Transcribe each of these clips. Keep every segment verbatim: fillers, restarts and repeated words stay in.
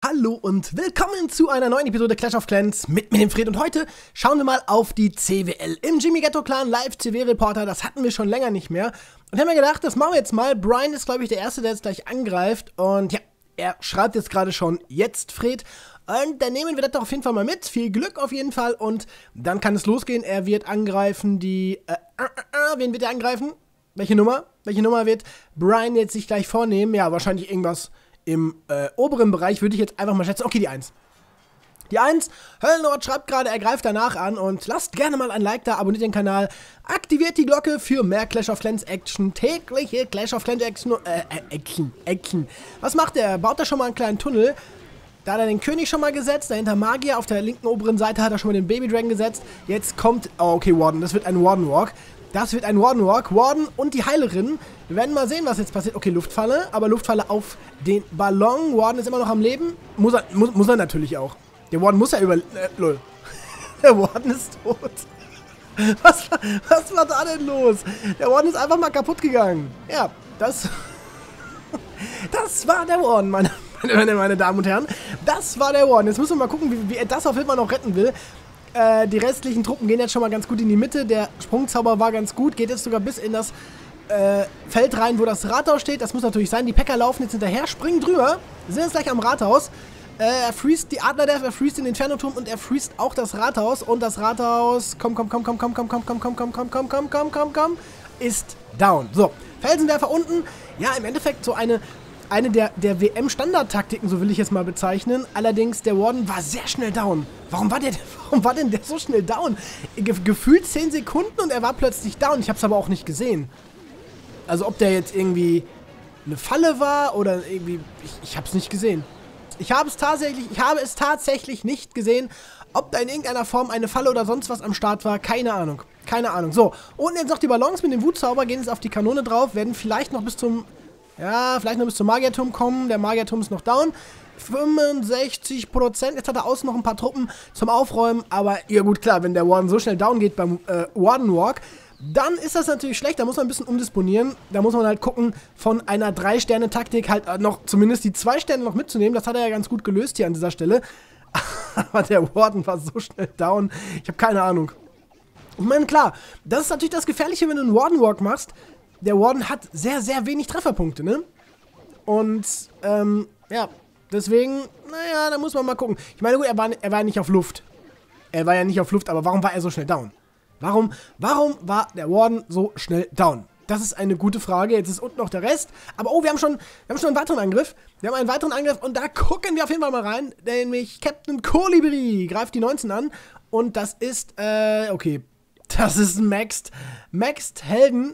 Hallo und willkommen zu einer neuen Episode Clash of Clans mit mir, dem Fred. Und heute schauen wir mal auf die C W L im Jimmy Ghetto Clan Live C W-Reporter. Das hatten wir schon länger nicht mehr. Und ich habe mir gedacht, das machen wir jetzt mal. Brian ist, glaube ich, der Erste, der jetzt gleich angreift. Und ja, er schreibt jetzt gerade schon jetzt, Fred. Und dann nehmen wir das doch auf jeden Fall mal mit. Viel Glück auf jeden Fall. Und dann kann es losgehen. Er wird angreifen die... Äh, äh, äh, wen wird er angreifen? Welche Nummer? Welche Nummer wird Brian jetzt sich gleich vornehmen? Ja, wahrscheinlich irgendwas... Im äh, oberen Bereich würde ich jetzt einfach mal schätzen, okay, die eins. Die eins, Höllennord schreibt gerade, er greift danach an und lasst gerne mal ein Like da, abonniert den Kanal, aktiviert die Glocke für mehr Clash of Clans Action, tägliche Clash of Clans Action, äh, äh, Action, Action. Was macht er? Baut er schon mal einen kleinen Tunnel? Da hat er den König schon mal gesetzt, dahinter Magier, auf der linken oberen Seite hat er schon mal den Baby Dragon gesetzt. Jetzt kommt, oh okay, Warden, das wird ein Warden Walk. Das wird ein Warden Walk. Warden und die Heilerin. Wir werden mal sehen, was jetzt passiert. Okay, Luftfalle, aber Luftfalle auf den Ballon. Warden ist immer noch am Leben. Muss er, muss, muss er natürlich auch. Der Warden muss ja über... Äh, lol. Der Warden ist tot. Was, was war da denn los? Der Warden ist einfach mal kaputt gegangen. Ja, das... Das war der Warden, meine, meine, meine Damen und Herren. Das war der Warden. Jetzt müssen wir mal gucken, wie, wie er das auf jeden Fall noch retten will. Äh, die restlichen Truppen gehen jetzt schon mal ganz gut in die Mitte. Der Sprungzauber war ganz gut. Geht jetzt sogar bis in das äh, Feld rein, wo das Rathaus steht. Das muss natürlich sein. Die Packer laufen jetzt hinterher, springen drüber. Sind jetzt gleich am Rathaus. Äh, er freest die Adlerdeath, er freest den Inferno-Turm und er freest auch das Rathaus. Und das Rathaus, komm, komm, komm, komm, komm, komm, komm, komm, komm, komm, komm, komm, komm, komm, komm, komm, ist down. So, Felsenwerfer unten. Ja, im Endeffekt so eine... Eine der, der W M-Standard-Taktiken, so will ich es mal bezeichnen. Allerdings, der Warden war sehr schnell down. Warum war der, warum war denn der so schnell down? Ge gefühlt zehn Sekunden und er war plötzlich down. Ich habe es aber auch nicht gesehen. Also ob der jetzt irgendwie eine Falle war oder irgendwie... Ich, ich habe es nicht gesehen. Ich habe es tatsächlich, ich habe es tatsächlich nicht gesehen. Ob da in irgendeiner Form eine Falle oder sonst was am Start war, keine Ahnung. Keine Ahnung. So, unten jetzt noch die Ballons mit dem Wutzauber, gehen jetzt auf die Kanone drauf, werden vielleicht noch bis zum... Ja, vielleicht noch bis zum Magierturm kommen. Der Magierturm ist noch down. fünfundsechzig Prozent. Jetzt hat er außen noch ein paar Truppen zum Aufräumen. Aber, ja gut, klar, wenn der Warden so schnell down geht beim äh, Warden Walk, dann ist das natürlich schlecht. Da muss man ein bisschen umdisponieren. Da muss man halt gucken, von einer drei Sterne Taktik halt noch zumindest die zwei Sterne noch mitzunehmen. Das hat er ja ganz gut gelöst hier an dieser Stelle. Aber der Warden war so schnell down. Ich habe keine Ahnung. Ich meine, klar, das ist natürlich das Gefährliche, wenn du einen Warden Walk machst. Der Warden hat sehr, sehr wenig Trefferpunkte, ne? Und, ähm, ja, deswegen, naja, da muss man mal gucken. Ich meine, gut, er war, er war nicht auf Luft. Er war ja nicht auf Luft, aber warum war er so schnell down? Warum, warum war der Warden so schnell down? Das ist eine gute Frage. Jetzt ist unten noch der Rest. Aber, oh, wir haben schon, wir haben schon einen weiteren Angriff. Wir haben einen weiteren Angriff und da gucken wir auf jeden Fall mal rein. Nämlich Captain Kolibri greift die neunzehn an. Und das ist, äh, okay. Das ist ein Maxed, Maxed Helden.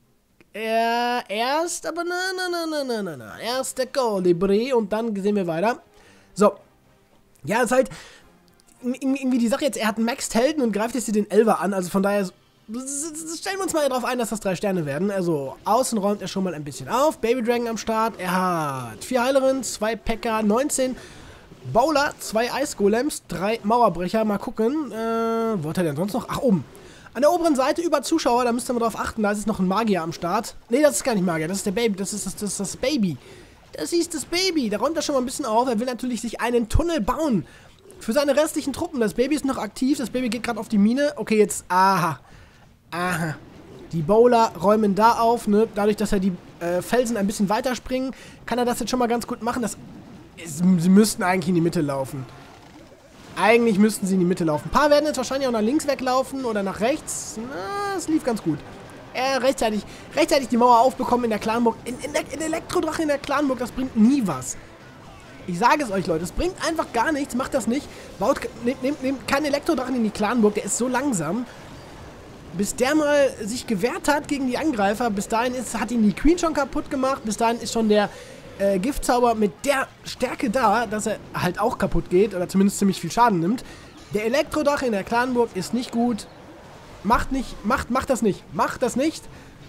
Er erst, aber na, na, na, na, na, na, erst der Kolibri und dann sehen wir weiter. So. Ja, ist halt irgendwie die Sache jetzt, er hat einen Maxed Helden und greift jetzt hier den Elfer an, also von daher stellen wir uns mal darauf ein, dass das drei Sterne werden. Also, außen räumt er schon mal ein bisschen auf, Baby Dragon am Start, er hat vier Heilerinnen, zwei Packer, neunzehn Bowler, zwei Eisgolems, drei Mauerbrecher, mal gucken, äh, wo hat er denn sonst noch? Ach, oben. An der oberen Seite über Zuschauer, da müsst ihr mal drauf achten, da ist noch ein Magier am Start. Ne, das ist gar nicht Magier, das ist der Baby, das ist das, das, das Baby. Das ist das Baby, da räumt er schon mal ein bisschen auf. Er will natürlich sich einen Tunnel bauen für seine restlichen Truppen. Das Baby ist noch aktiv, das Baby geht gerade auf die Mine. Okay, jetzt, aha, aha. Die Bowler räumen da auf, ne, dadurch, dass er die äh, Felsen ein bisschen weiterspringen, kann er das jetzt schon mal ganz gut machen. Das, ist, sie müssten eigentlich in die Mitte laufen. Eigentlich müssten sie in die Mitte laufen. Ein paar werden jetzt wahrscheinlich auch nach links weglaufen oder nach rechts. Na, es lief ganz gut. Er rechtzeitig, rechtzeitig die Mauer aufbekommen in der Clanburg. In, in der in Elektrodrache in der Clanburg, das bringt nie was. Ich sage es euch, Leute, es bringt einfach gar nichts. Macht das nicht. Baut, nehmt, nehmt, nehmt keinen Elektrodrachen in die Clanburg, der ist so langsam. Bis der mal sich gewehrt hat gegen die Angreifer, bis dahin ist, hat ihn die Queen schon kaputt gemacht. Bis dahin ist schon der... Äh, Giftzauber mit der Stärke da, dass er halt auch kaputt geht oder zumindest ziemlich viel Schaden nimmt. Der Elektrodrache in der Clanburg ist nicht gut. Macht nicht, macht, macht das nicht. Macht das nicht.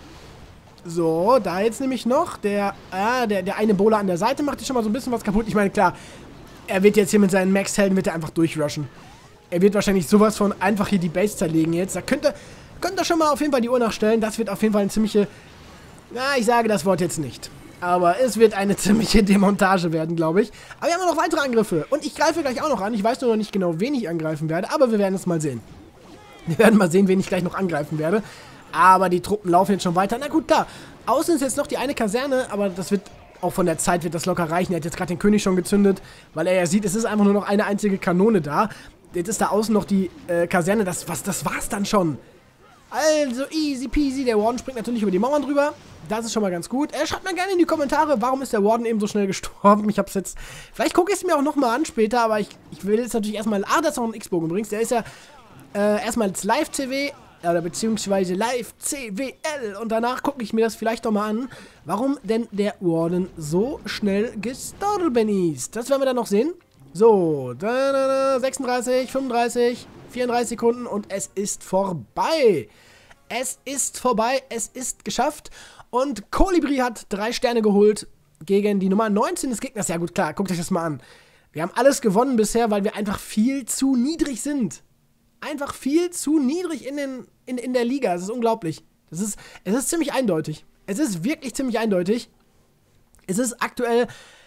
So, da jetzt nämlich noch der, äh, der, der eine Bowler an der Seite macht hier schon mal so ein bisschen was kaputt. Ich meine, klar, er wird jetzt hier mit seinen Max-Helden wird er einfach durchrushen. Er wird wahrscheinlich sowas von einfach hier die Base zerlegen jetzt. Da könnt ihr, könnt ihr schon mal auf jeden Fall die Uhr nachstellen. Das wird auf jeden Fall eine ziemliche, na, ich sage das Wort jetzt nicht. Aber es wird eine ziemliche Demontage werden, glaube ich. Aber wir haben noch weitere Angriffe. Und ich greife gleich auch noch an. Ich weiß nur noch nicht genau, wen ich angreifen werde. Aber wir werden es mal sehen. Wir werden mal sehen, wen ich gleich noch angreifen werde. Aber die Truppen laufen jetzt schon weiter. Na gut, klar. Außen ist jetzt noch die eine Kaserne. Aber das wird, auch von der Zeit wird das locker reichen. Er hat jetzt gerade den König schon gezündet. Weil er ja sieht, es ist einfach nur noch eine einzige Kanone da. Jetzt ist da außen noch die äh, Kaserne. Das, was, das war's dann schon. Also easy peasy. Der Warden springt natürlich über die Mauern drüber. Das ist schon mal ganz gut. Äh, schreibt mal gerne in die Kommentare, warum ist der Warden eben so schnell gestorben. Ich hab's jetzt... Vielleicht gucke ich es mir auch nochmal an später, aber ich, ich will jetzt natürlich erstmal... Ah, das ist auch ein X-Bogen übrigens. Der ist ja äh, erstmal als Live-C W oder beziehungsweise Live-C W L und danach gucke ich mir das vielleicht nochmal an, warum denn der Warden so schnell gestorben ist. Das werden wir dann noch sehen. So, da, da, da, sechsunddreißig, fünfunddreißig, vierunddreißig Sekunden und es ist vorbei. Es ist vorbei, es ist geschafft. Und Kolibri hat drei Sterne geholt gegen die Nummer neunzehn des Gegners. Ja gut, klar, guckt euch das mal an. Wir haben alles gewonnen bisher, weil wir einfach viel zu niedrig sind. Einfach viel zu niedrig in, den, in, in der Liga. Das ist unglaublich. Das ist, es ist ziemlich eindeutig. Es ist wirklich ziemlich eindeutig. Es ist aktuell...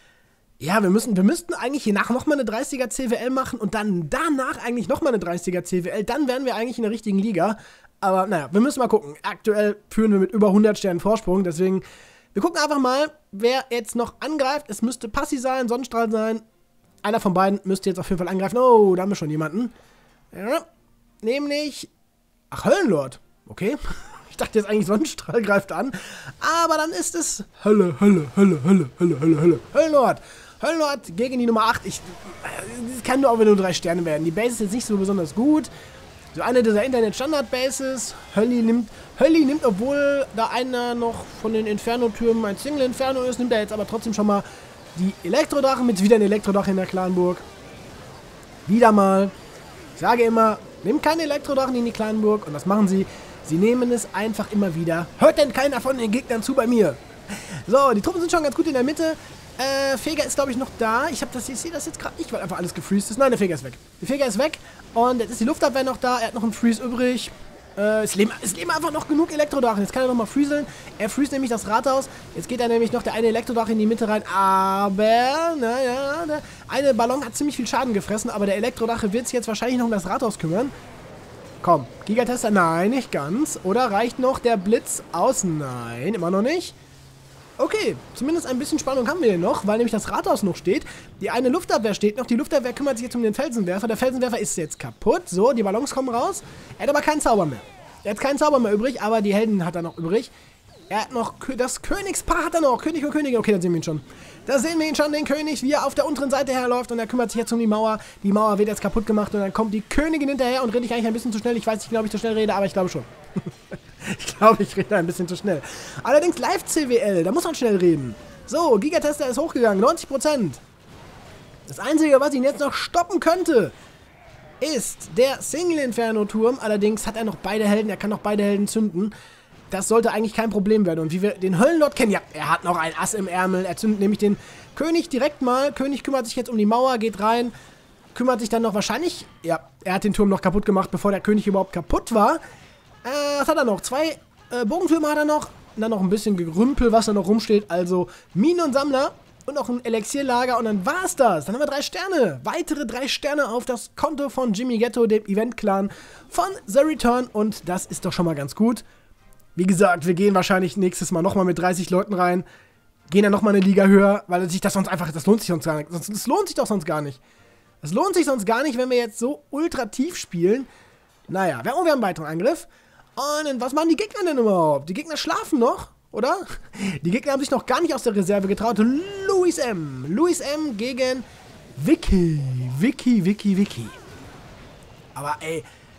Ja, wir müssen, wir müssten eigentlich hier nach nochmal eine dreißiger C W L machen und dann danach eigentlich nochmal eine dreißiger C W L. Dann wären wir eigentlich in der richtigen Liga. Aber naja, wir müssen mal gucken. Aktuell führen wir mit über hundert Sternen Vorsprung. Deswegen, wir gucken einfach mal, wer jetzt noch angreift. Es müsste Passi sein, Sonnenstrahl sein. Einer von beiden müsste jetzt auf jeden Fall angreifen. Oh, da haben wir schon jemanden. Ja, nämlich... Ach, Höllenlord. Okay. Ich dachte jetzt eigentlich, Sonnenstrahl greift an. Aber dann ist es... Hölle, Hölle, Hölle, Hölle, Hölle, Hölle, Hölle. Höllenlord. Höllenlord gegen die Nummer acht. Ich, das kann nur auch wieder nur drei Sterne werden. Die Base ist jetzt nicht so besonders gut. So eine dieser Internet-Standard-Bases. Hölli nimmt, Hölli nimmt, obwohl da einer noch von den Inferno-Türmen ein Single-Inferno ist, nimmt er jetzt aber trotzdem schon mal die Elektrodrachen mit. Wieder ein Elektrodach in der Clanburg. Wieder mal. Ich sage immer, nehmt keine Elektrodrachen in die Clanburg. Und was machen sie? Sie nehmen es einfach immer wieder. Hört denn keiner von den Gegnern zu bei mir? So, die Truppen sind schon ganz gut in der Mitte. Äh, Feger ist, glaube ich, noch da. Ich, hab das, ich sehe das jetzt gerade nicht, weil einfach alles gefreezed ist. Nein, der Feger ist weg. Der Feger ist weg. Und jetzt ist die Luftabwehr noch da. Er hat noch einen Freeze übrig. Äh, es, leben, es leben einfach noch genug Elektrodrachen. Jetzt kann er nochmal freezeln. Er freest nämlich das Rathaus. Jetzt geht er nämlich noch der eine Elektrodrache in die Mitte rein. Aber, naja, der eine Ballon hat ziemlich viel Schaden gefressen. Aber der Elektrodrache wird sich jetzt wahrscheinlich noch um das Rathaus kümmern. Komm, Gigatester, nein, nicht ganz. Oder reicht noch der Blitz aus? Nein, immer noch nicht. Okay, zumindest ein bisschen Spannung haben wir hier noch, weil nämlich das Rathaus noch steht. Die eine Luftabwehr steht noch. Die Luftabwehr kümmert sich jetzt um den Felsenwerfer. Der Felsenwerfer ist jetzt kaputt. So, die Ballons kommen raus. Er hat aber keinen Zauber mehr. Er hat keinen Zauber mehr übrig, aber die Helden hat er noch übrig. Er hat noch... Das Königspaar hat er noch. König und Königin. Okay, da sehen wir ihn schon. Da sehen wir ihn schon, den König, wie er auf der unteren Seite herläuft. Und er kümmert sich jetzt um die Mauer. Die Mauer wird jetzt kaputt gemacht. Und dann kommt die Königin hinterher und rede ich eigentlich ein bisschen zu schnell. Ich weiß nicht genau, ob ich zu schnell rede, aber ich glaube schon. Ich glaube, ich rede ein bisschen zu schnell. Allerdings Live-C W L, da muss man schnell reden. So, Gigatester ist hochgegangen, neunzig Prozent. Das Einzige, was ihn jetzt noch stoppen könnte, ist der Single-Inferno-Turm. Allerdings hat er noch beide Helden, er kann noch beide Helden zünden. Das sollte eigentlich kein Problem werden. Und wie wir den Höllenlord kennen, ja, er hat noch ein Ass im Ärmel. Er zündet nämlich den König direkt mal. König kümmert sich jetzt um die Mauer, geht rein. Kümmert sich dann noch wahrscheinlich... Ja, er hat den Turm noch kaputt gemacht, bevor der König überhaupt kaputt war. Äh, was hat er noch? Zwei äh, Bogentürme hat er noch. Und dann noch ein bisschen Gerümpel, was da noch rumsteht. Also Minen und Sammler und noch ein Elixierlager. Und dann war's das. Dann haben wir drei Sterne. Weitere drei Sterne auf das Konto von Jimmy Ghetto, dem Event-Clan von The Return. Und das ist doch schon mal ganz gut. Wie gesagt, wir gehen wahrscheinlich nächstes Mal nochmal mit dreißig Leuten rein. Gehen dann nochmal eine Liga höher, weil sich das sonst einfach... Das lohnt sich sonst gar nicht. Das lohnt sich doch sonst gar nicht. Das lohnt sich sonst gar nicht, wenn wir jetzt so ultra tief spielen. Naja, wir haben einen weiteren Angriff. Und was machen die Gegner denn überhaupt? Die Gegner schlafen noch, oder? Die Gegner haben sich noch gar nicht aus der Reserve getraut. Louis M. Louis M. gegen Vicky. Vicky, Vicky, Vicky. Aber ey.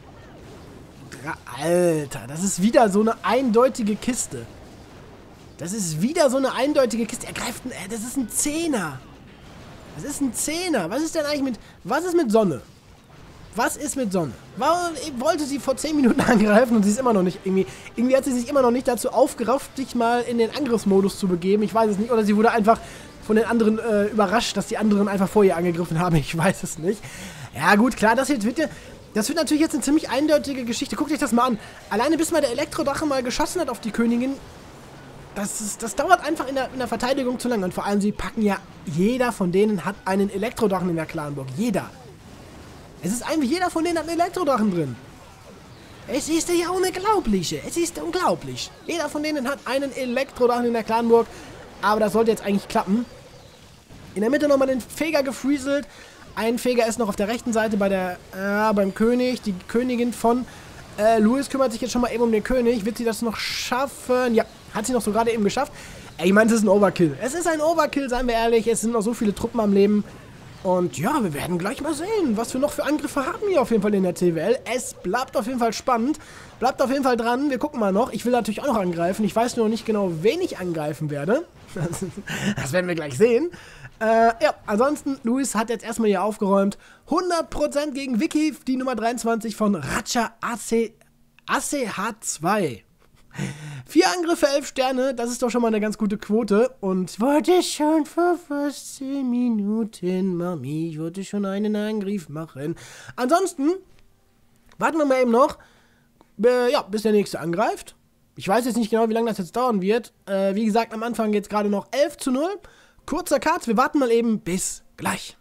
Alter, das ist wieder so eine eindeutige Kiste. Das ist wieder so eine eindeutige Kiste. Er greift ein, das ist ein Zehner. Das ist ein Zehner. Was ist denn eigentlich mit... Was ist mit Sonne? Was ist mit Sonne? Warum wollte sie vor zehn Minuten angreifen und sie ist immer noch nicht irgendwie... Irgendwie hat sie sich immer noch nicht dazu aufgerafft, sich mal in den Angriffsmodus zu begeben. Ich weiß es nicht. Oder sie wurde einfach von den anderen äh, überrascht, dass die anderen einfach vor ihr angegriffen haben. Ich weiß es nicht. Ja gut, klar, das jetzt wird ja... Das wird natürlich jetzt eine ziemlich eindeutige Geschichte. Guckt euch das mal an. Alleine bis mal der Elektrodrache mal geschossen hat auf die Königin, das, ist, das dauert einfach in der, in der Verteidigung zu lange. Und vor allem, sie packen ja, jeder von denen hat einen Elektrodrachen in der Clanburg. Jeder. Es ist einfach, jeder von denen hat einen Elektrodrachen drin. Es ist ja unglaublich. Es ist unglaublich. Jeder von denen hat einen Elektrodrachen in der Clanburg. Aber das sollte jetzt eigentlich klappen. In der Mitte nochmal den Feger gefrieselt. Ein Feger ist noch auf der rechten Seite bei der, äh, beim König. Die Königin von äh, Louis kümmert sich jetzt schon mal eben um den König. Wird sie das noch schaffen? Ja, hat sie noch so gerade eben geschafft. Ey, ich meine, es ist ein Overkill. Es ist ein Overkill, seien wir ehrlich. Es sind noch so viele Truppen am Leben. Und ja, wir werden gleich mal sehen, was wir noch für Angriffe haben hier auf jeden Fall in der C W L. Es bleibt auf jeden Fall spannend. Bleibt auf jeden Fall dran. Wir gucken mal noch. Ich will natürlich auch noch angreifen. Ich weiß nur noch nicht genau, wen ich angreifen werde. Das, das werden wir gleich sehen. Äh, ja, ansonsten, Louis hat jetzt erstmal hier aufgeräumt. hundert Prozent gegen Vicky, die Nummer dreiundzwanzig von Ratcha A C H zwei. Vier Angriffe, elf Sterne, das ist doch schon mal eine ganz gute Quote. Und ich wollte schon vor fast zehn Minuten, Mami, ich wollte schon einen Angriff machen. Ansonsten, warten wir mal eben noch, äh, ja, bis der nächste angreift. Ich weiß jetzt nicht genau, wie lange das jetzt dauern wird. Äh, wie gesagt, am Anfang geht es gerade noch elf zu null. Kurzer Cut, wir warten mal eben, bis gleich.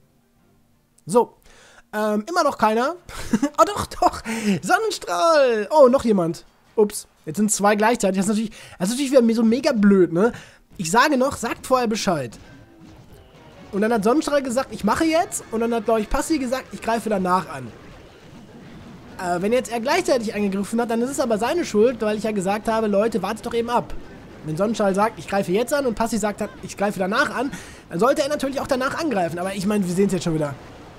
So, ähm, immer noch keiner. Oh doch, doch, Sonnenstrahl. Oh, noch jemand. Ups. Jetzt sind zwei gleichzeitig. Das ist natürlich, das ist natürlich wieder so mega blöd, ne? Ich sage noch, sagt vorher Bescheid. Und dann hat Sonnenstrahl gesagt, ich mache jetzt. Und dann hat, glaube ich, Passi gesagt, ich greife danach an. Äh, wenn jetzt er gleichzeitig angegriffen hat, dann ist es aber seine Schuld, weil ich ja gesagt habe, Leute, wartet doch eben ab. Wenn Sonnenstrahl sagt, ich greife jetzt an und Passi sagt, ich greife danach an, dann sollte er natürlich auch danach angreifen. Aber ich meine, wir sehen es jetzt schon wieder.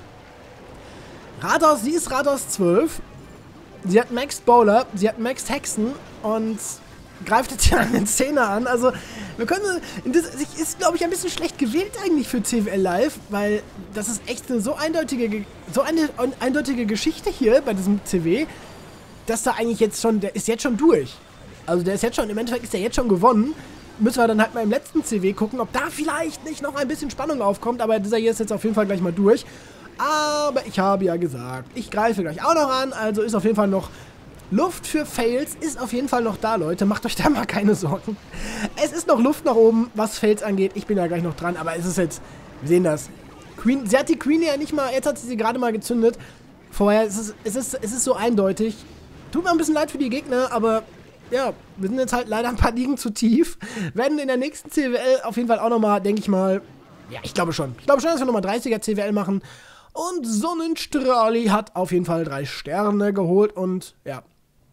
Rathaus, sie ist Rathaus zwölf. Sie hat Maxed Bowler, sie hat Maxed Hexen und greift jetzt hier einen Zehner an. Also, wir können. Das ist, glaube ich, ein bisschen schlecht gewählt eigentlich für C W L Live, weil das ist echt eine so eindeutige, so eine eindeutige Geschichte hier bei diesem C W, dass da eigentlich jetzt schon, der ist jetzt schon durch. Also, der ist jetzt schon, im Endeffekt ist der jetzt schon gewonnen. Müssen wir dann halt mal im letzten C W gucken, ob da vielleicht nicht noch ein bisschen Spannung aufkommt, aber dieser hier ist jetzt auf jeden Fall gleich mal durch. Aber ich habe ja gesagt, ich greife gleich auch noch an, also ist auf jeden Fall noch Luft für Fails, ist auf jeden Fall noch da, Leute. Macht euch da mal keine Sorgen. Es ist noch Luft nach oben, was Fails angeht. Ich bin ja gleich noch dran, aber es ist jetzt, wir sehen das. Queen, sie hat die Queen ja nicht mal, jetzt hat sie sie gerade mal gezündet. Vorher, es ist, es, ist, es ist so eindeutig. Tut mir ein bisschen leid für die Gegner, aber ja, wir sind jetzt halt leider ein paar Ligen zu tief. Werden in der nächsten C W L auf jeden Fall auch nochmal, denke ich mal, ja, ich glaube schon. Ich glaube schon, dass wir nochmal dreißiger C W L machen. Und Sonnenstrahli hat auf jeden Fall drei Sterne geholt und ja.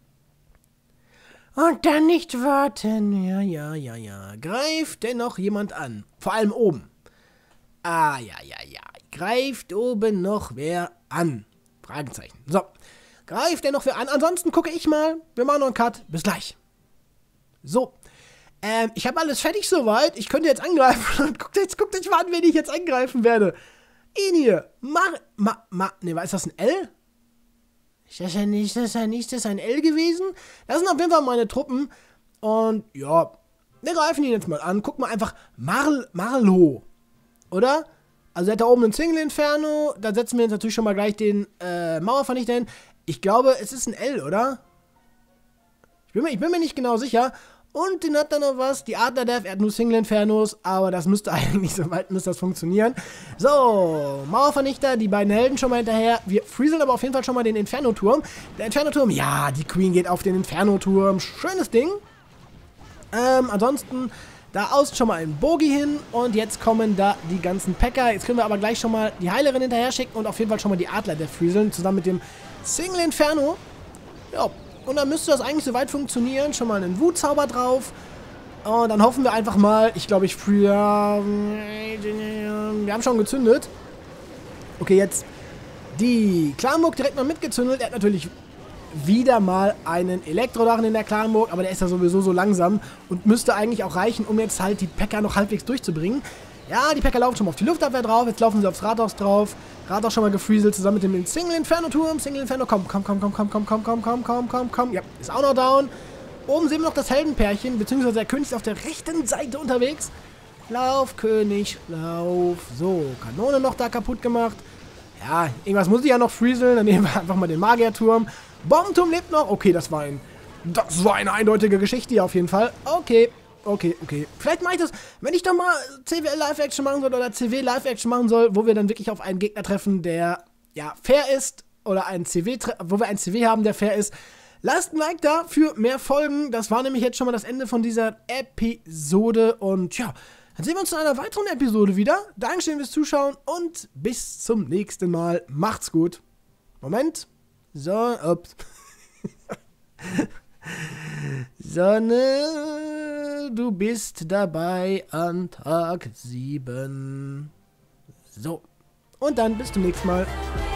Und dann nicht warten. Ja, ja, ja, ja. Greift denn noch jemand an? Vor allem oben. Ah, ja, ja, ja. Greift oben noch wer an? Fragezeichen. So. Greift denn noch wer an? Ansonsten gucke ich mal. Wir machen noch einen Cut. Bis gleich. So. Ähm, ich habe alles fertig soweit. Ich könnte jetzt angreifen. guckt, jetzt, guckt euch mal an, wen ich jetzt angreifen werde. Ihn hier. Mar... Ma... Ma... Ne, war ist das ein L? Ist das ja nicht, ist das ja nicht, ist das ein L gewesen? Das sind auf jeden Fall meine Truppen. Und, ja, wir greifen ihn jetzt mal an. Guck mal einfach, Marl... Marlo. Oder? Also, er hat da oben ein Single Inferno. Da setzen wir jetzt natürlich schon mal gleich den, äh, Mauervernichter hin. Ich glaube, es ist ein L, oder? Ich bin mir, ich bin mir nicht genau sicher. Und den hat dann noch was, die Adler Death, er hat nur Single Infernos, aber das müsste eigentlich, soweit müsste das funktionieren. So, Mauervernichter, die beiden Helden schon mal hinterher. Wir freezeln aber auf jeden Fall schon mal den Inferno-Turm. Der Inferno-Turm, ja, die Queen geht auf den Inferno-Turm. Schönes Ding. Ähm, ansonsten, da außen schon mal ein Bogi hin und jetzt kommen da die ganzen Packer. Jetzt können wir aber gleich schon mal die Heilerin hinterher schicken und auf jeden Fall schon mal die Adler Death freezeln, zusammen mit dem Single Inferno. Ja. Und dann müsste das eigentlich soweit funktionieren. Schon mal einen Wutzauber drauf. Und dann hoffen wir einfach mal. Ich glaube, ich früher. Wir haben schon gezündet. Okay, jetzt die Clanburg direkt mal mitgezündet. Er hat natürlich wieder mal einen Elektrodrachen in der Clanburg. Aber der ist ja sowieso so langsam. Und müsste eigentlich auch reichen, um jetzt halt die Packer noch halbwegs durchzubringen. Ja, die Packer laufen schon mal auf die Luftabwehr drauf. Jetzt laufen sie aufs Rathaus drauf. Rathaus schon mal gefreezelt zusammen mit dem Single Inferno Turm. Single Inferno, komm, komm, komm, komm, komm, komm, komm, komm, komm, komm, komm, komm. Ja, ist auch noch down. Oben sehen wir noch das Heldenpärchen, beziehungsweise der König ist auf der rechten Seite unterwegs. Lauf, König, lauf. So, Kanone noch da kaputt gemacht. Ja, irgendwas muss ich ja noch freezeln. Dann nehmen wir einfach mal den Magierturm. Bombenturm lebt noch. Okay, das war ein... Das war eine eindeutige Geschichte hier auf jeden Fall. Okay. Okay, okay. Vielleicht mache ich das, wenn ich doch mal C W L Live-Action machen soll oder C W Live-Action machen soll, wo wir dann wirklich auf einen Gegner treffen, der, ja, fair ist oder einen C W, wo wir einen C W haben, der fair ist. Lasst ein Like da für mehr Folgen. Das war nämlich jetzt schon mal das Ende von dieser Episode. Und ja, dann sehen wir uns in einer weiteren Episode wieder. Dankeschön fürs Zuschauen und bis zum nächsten Mal. Macht's gut. Moment. So, ups. Sonne, du bist dabei an Tag sieben. So. Und dann bis zum nächsten Mal.